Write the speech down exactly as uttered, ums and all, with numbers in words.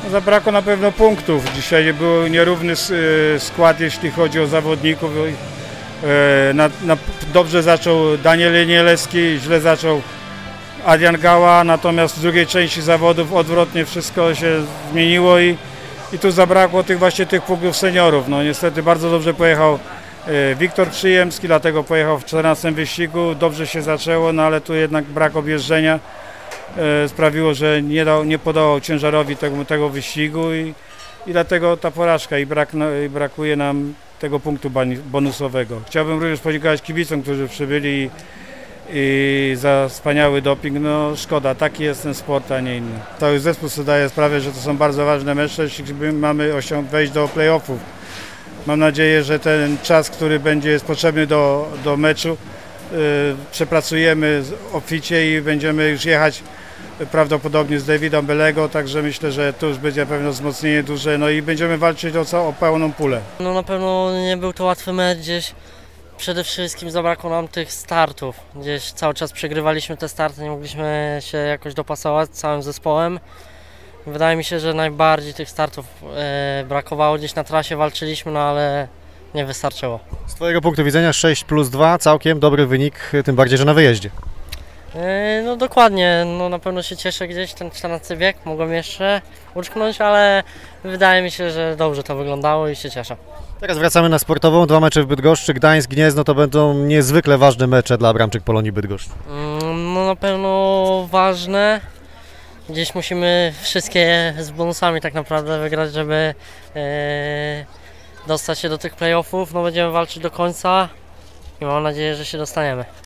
Zabrakło na pewno punktów. Dzisiaj był nierówny skład, jeśli chodzi o zawodników. Na, na, dobrze zaczął Daniel Nieleski, źle zaczął Adrian Gała, natomiast w drugiej części zawodów odwrotnie wszystko się zmieniło i, i tu zabrakło tych właśnie tych punktów seniorów. No niestety bardzo dobrze pojechał Wiktor Przyjemski, dlatego pojechał w czternastym wyścigu, dobrze się zaczęło, no ale tu jednak brak objeżdżenia e, sprawiło, że nie, dał, nie podawał ciężarowi tego, tego wyścigu i, i dlatego ta porażka i, brak, no, i brakuje nam tego punktu bonusowego. Chciałbym również podziękować kibicom, którzy przybyli i, i za wspaniały doping. No szkoda, taki jest ten sport, a nie inny. Cały zespół sobie daje sprawę, że to są bardzo ważne mecze, jeśli mamy wejść do playoffów. Mam nadzieję, że ten czas, który będzie jest potrzebny do, do meczu, yy, przepracujemy obficie i będziemy już jechać prawdopodobnie z Davidem Belego, także myślę, że tu już będzie na pewno wzmocnienie duże, no i będziemy walczyć o, o pełną pulę. No na pewno nie był to łatwy mecz, gdzieś przede wszystkim zabrakło nam tych startów, gdzieś cały czas przegrywaliśmy te starty, nie mogliśmy się jakoś dopasować całym zespołem. Wydaje mi się, że najbardziej tych startów e, brakowało, gdzieś na trasie walczyliśmy, no ale nie wystarczyło. Z Twojego punktu widzenia sześć plus dwa, całkiem dobry wynik, tym bardziej, że na wyjeździe. E, no dokładnie, no na pewno się cieszę gdzieś, ten czternasty bieg mogłem jeszcze uczknąć, ale wydaje mi się, że dobrze to wyglądało i się cieszę. Teraz wracamy na sportową, dwa mecze w Bydgoszczy, Gdańsk, Gniezno, to będą niezwykle ważne mecze dla bramczyk Polonii Bydgoszcz. Mm, no na pewno ważne. Gdzieś musimy wszystkie z bonusami tak naprawdę wygrać, żeby e, dostać się do tych playoffów. No będziemy walczyć do końca i mam nadzieję, że się dostaniemy.